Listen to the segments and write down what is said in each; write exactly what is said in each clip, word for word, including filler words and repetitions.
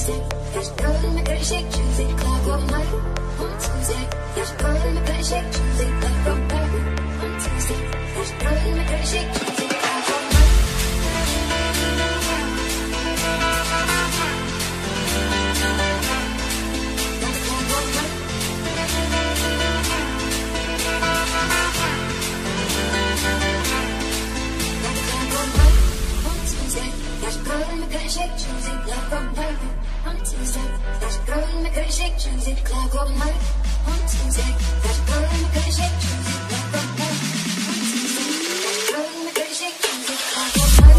Tuesday. Got your girl in my dirty shake Tuesday. Clock all night on Tuesday. Got your girl in my dirty shake Tuesday. Like rock baby on Tuesday. Got your girl in my dirty shake Tuesday. Clock all night. Got the clock all night. Got the clock all night on Tuesday. Got your girl in my dirty shake Tuesday. Like rock baby on Tuesday. Got your girl in my dirty shake Tuesday. Clock all night on Tuesday. Got your girl in my dirty shake Tuesday. Like rock baby on Tuesday. Got your girl in my dirty shake Tuesday. Clock all night.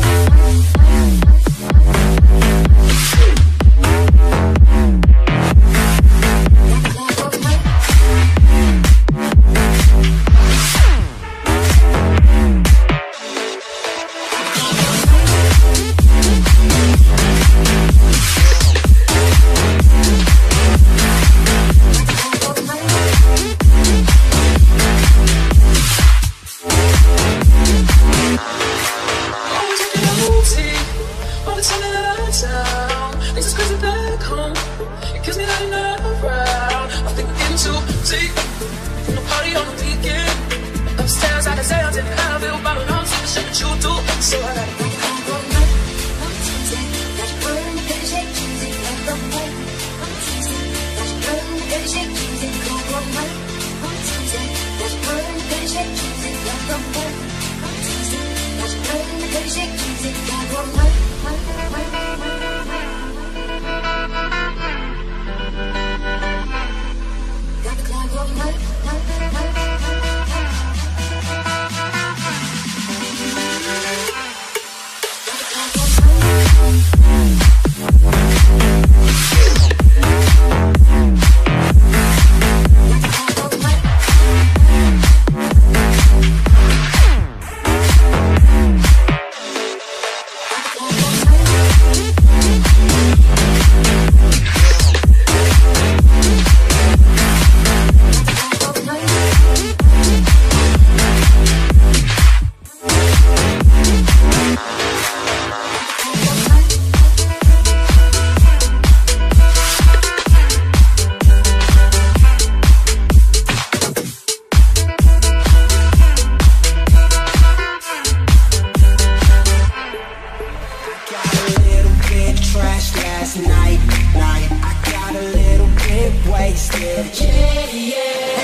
Night, night, I got a little bit wasted. Yeah, yeah.